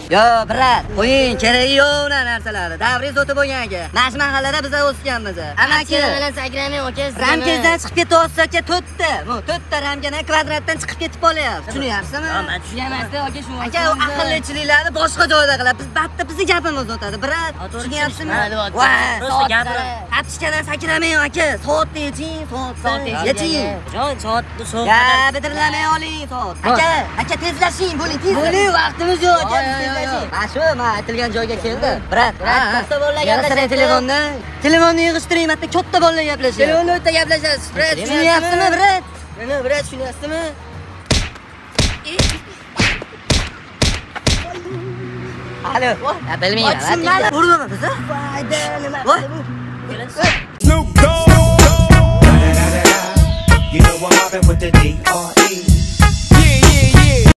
Yo, brat, qo'ying, keragi yo'q ular narsalar. Davringiz o'tib bo'lgan aka. Mana shu mahallada biz o'sganmiz. Amaki bilan sakramay aka. ramkangizdan chiqib ketyapsiz aka, to'rtta. Bu to'rtta ramkadan kvadratdan chiqib ketib qolyapsiz. Tushunyapsizmi? Men tushunyapman aka, shu. Aka, u aqllichiliklarni boshqa joyda qiladi. Biz batta bizni gapimiz o'tadi, brat. Tushunyapsizmi? Voy, gapira. Aptishkadan sakramang aka. Soatni yeching, soatni yeching. Jon, soat bu soat. Ya, bidirlamay oling soat. Aka tezlashing, bo'ling, tez. Bo'ling, vaqtimiz yo'q aka, tezlashing. Mana shu men aytilgan joyga keldi. Brat, katta bolalar gaplashadi telefonda. Telefonni yig'ishtiring, bitta katta bolalar gaplashadi. Telefonni o'ta gaplashasiz. Brat, tushunyapsizmi, brat? Mana brat, tushunyapsizmi? Alo. Ya bilmayman. Urdimi biz? Foyda nima? Voy. Snoop Dogg. You know I'm mobbing with the D.R.